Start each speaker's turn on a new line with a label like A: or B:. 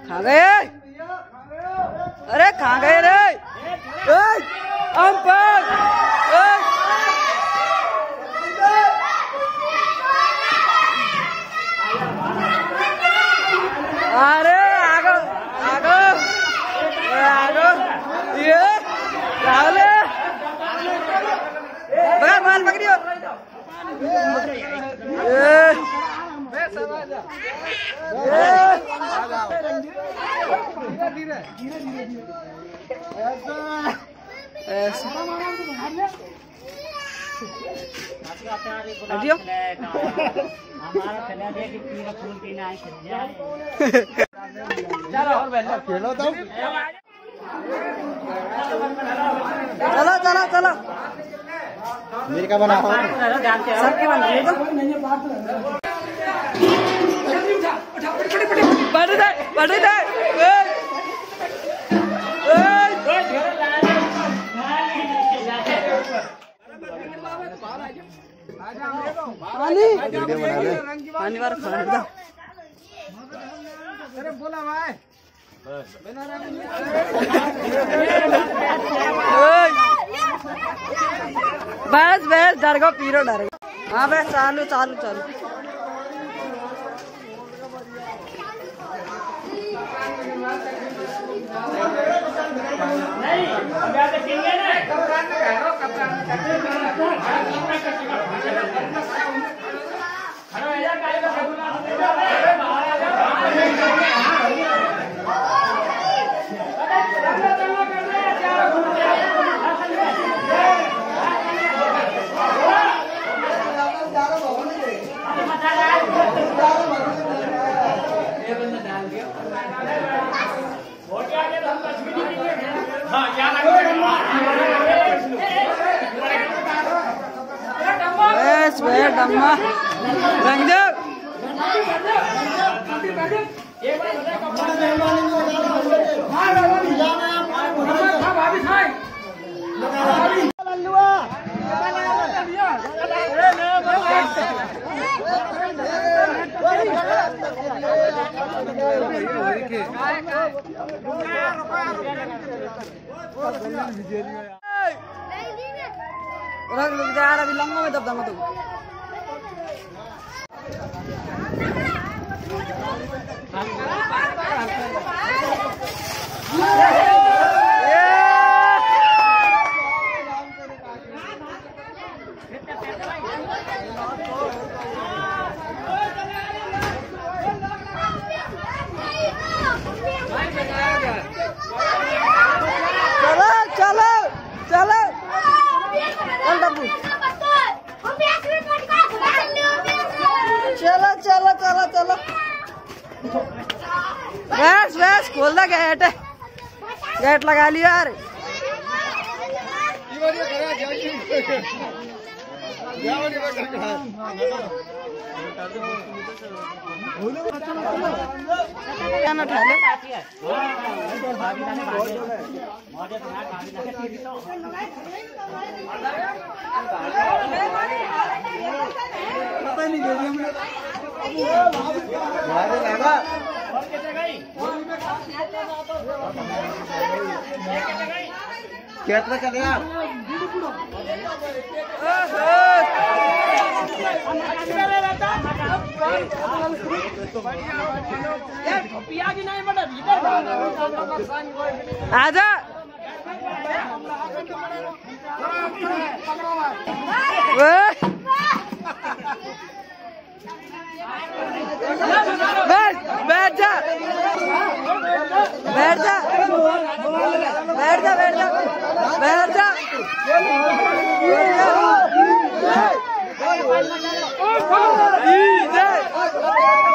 A: खा गए। अरे खा गए रे। हम अरे आगो आगो आगो ये राहुल बगा मान पकड़ियो। चलो चलो चलो
B: मेरे का बना
A: सबके बन रही तो बढ़ दे पानी बार खा दो।
B: अरे बोला भाई
A: बस बस डर गो पीरो डर गो। हाँ बस चालू चालू चालू बस बस डम्मा रंग दो। यार अभी लंगों में दबदा मत चलो चलो चलो चलो चलो चलो बस बस खोल दा गेट गेट लगा लियो यार।
B: कितना चलेगा
A: आजा बैठ जा बैठ जा बैठ जा बैठ जा बैठ जा बैठ जा